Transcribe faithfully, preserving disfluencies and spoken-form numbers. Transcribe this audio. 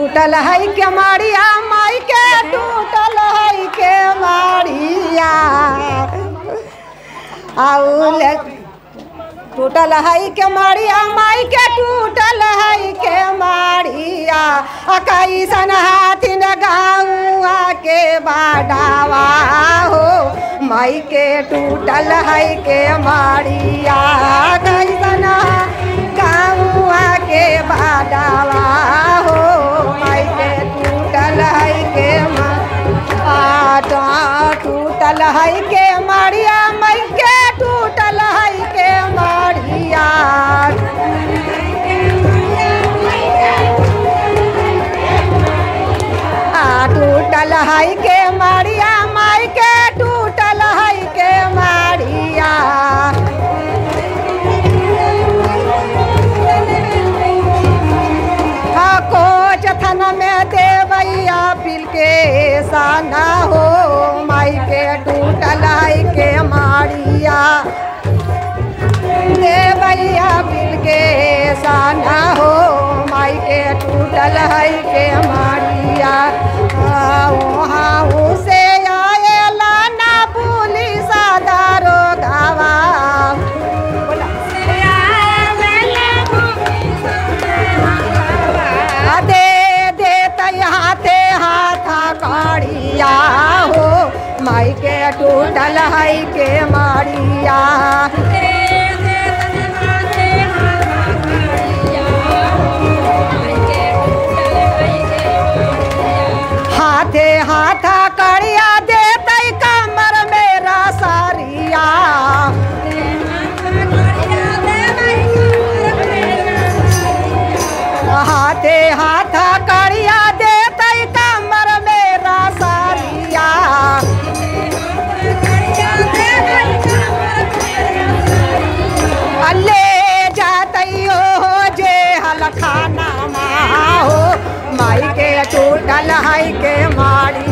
टूटल है के मारिया माई के टूटल है के मारिया आउल टूटल है के मारिया माई के टूटल है के मारिया कैसन हाथिन गाँवा के बाडावा हो माई के टूटल है के मारिया कैसन गाँवा के बाडावा हो माई के टूटल है के मारिया टूटल है के मारिया माई के टूटल है के मारिया टूटल है के मारिया माई के टूटल है के मारिया कोच थन में देवैया पिल के साना हो माई के टूटल है के मारिया देवैया पिल के साना हो माई के टूटल है के मारिया वहाँ उसे आएला ना पुलिस दारो गावा दे दे हाथे हाथा काढ़िया हो माई के टूटल है के मारिया हाथे हाथा कड़िया देते कमर मेरा सारिया हाथे हाथा कड़िया देते कमर मेरा सारिया ले जाते हो जे हलखाना हो माई के टूटल है के मारी